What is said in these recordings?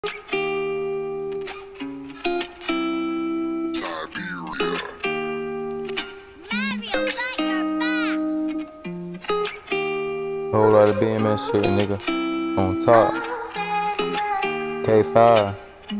Whole lot of BMS shit, nigga. On top. K5.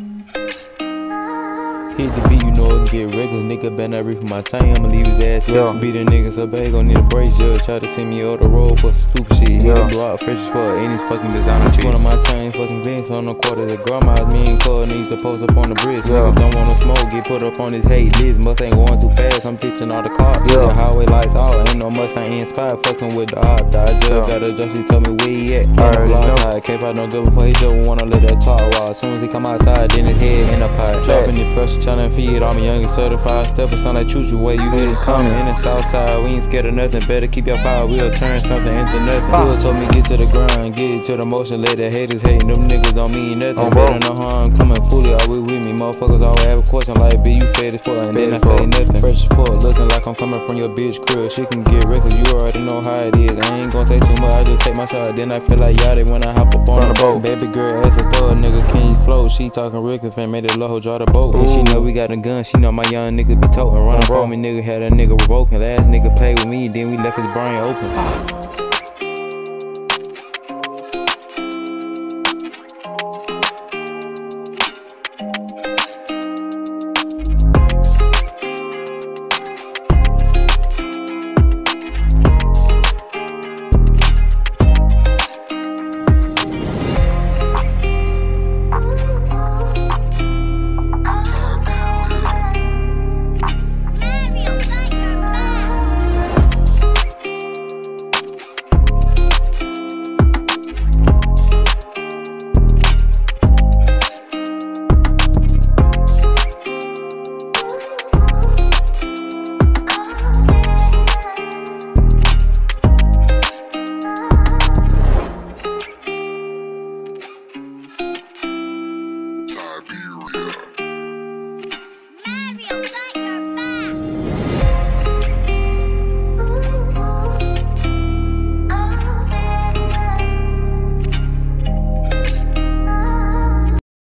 Hit the beat, you know it can get regular. Nigga better not reach my chain, I'ma leave his ass chest. Beat a nigga so bad, gon' need a brace. Judge try to send me over the road for some stupid shit. Nigga blow out fresh as fuck, and these fucking designer shit. One of my chain fucking Vince on the quarter. The grandma's me and Cole needs to post up on the bridge. Niggas don't wanna smoke, get put up on his hate list. Must ain't going too fast, I'm ditching all the cops. The highway lights out, ain't no Mustang inspired. Fucking with the op. I just got a just, he told me where he at. Can't fight no good before he just wanna let that talk raw. As soon as he come outside, then his head in a pot. Dropping the pressure, tryna feed all my young and certified steppers. Sound like choo-choo way you hear it coming. In the south side, we ain't scared of nothing. Better keep your fire, we'll turn something into nothing. Cool told me get to the grind, get it to the motion. Let the haters hate, them niggas don't mean nothing. Better know how I'm coming fully, always with me. Motherfuckers always have a question like, B, you fed as fuck, and then I say nothing. Fresh as fuck, looking like I'm coming from your bitch crib. She can get reckless, you already know how it is. I ain't gon' say too much, I just take my shot. Then I feel like Yachty when I hop up on the boat. Baby girl ass a thug, nigga, can you float? She talking reckless, fan made it low, draw the boat. And she know we got a gun, she know my young nigga be toting. Run up on me, nigga, had a nigga revoking. Last nigga played with me, then we left his brain open. Yeah.